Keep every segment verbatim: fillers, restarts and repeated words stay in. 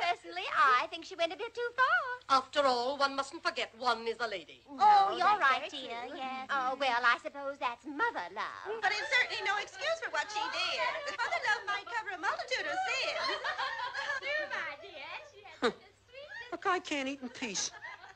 Personally, I think she went a bit too far. After all, one mustn't forget one is a lady. No, oh, you're that's right, very dear, true. yes. Oh, well, I suppose that's mother love. But it's certainly no excuse for what she did. Mother love might cover a multitude of sins. Do, my dear. She has such a sweet... Look, I can't eat in peace.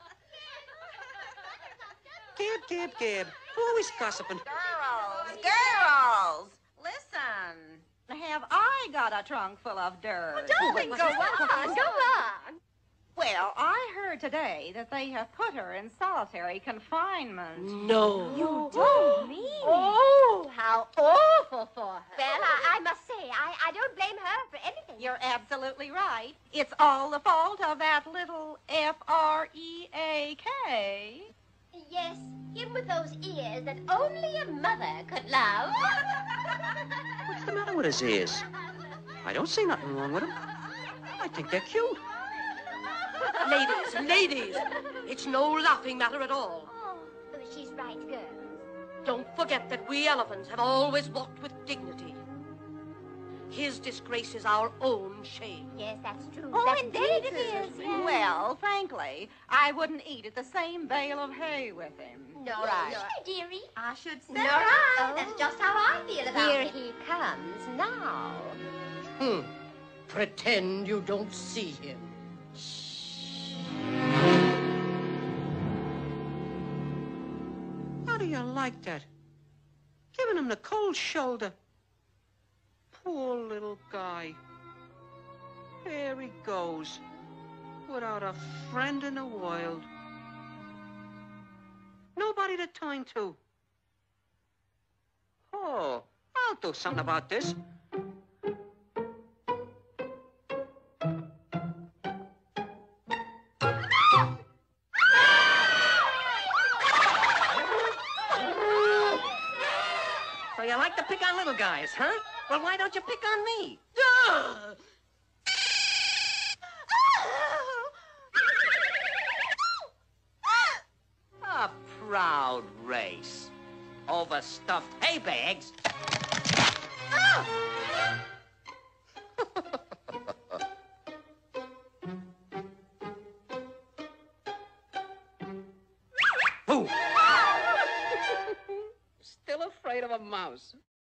Gib, Gib, Gib. Always gossiping. Girls, girls, listen. Have I got a trunk full of dirt? Darling, go on, go on. Well, I heard today that they have put her in solitary confinement. No. You don't mean... Oh, how awful for her. Well, I, I must say, I, I don't blame her for anything. You're absolutely right. It's all the fault of that little F R E A K. Yes, him with those ears that only a mother could love. What's the matter with his ears? I don't see nothing wrong with them. I think they're cute. Ladies, ladies, it's no laughing matter at all. Oh, she's right, girls. Don't forget that we elephants have always walked with dignity. His disgrace is our own shame. Yes, that's true. Oh, that's indeed very it true. is, yes. Well, frankly, I wouldn't eat at the same bale of hay with him. No, right. no, dearie. I should say. Nor I. That's just how I feel about Here it. he comes now. Hmm. Pretend you don't see him. How do you like that? Giving him the cold shoulder. Poor little guy. There he goes, without a friend in the world. Nobody to turn to. Oh, I'll do something about this. So you like to pick on little guys, huh? Well, why don't you pick on me? A proud race. Overstuffed hay bags. Ooh. Still afraid of a mouse.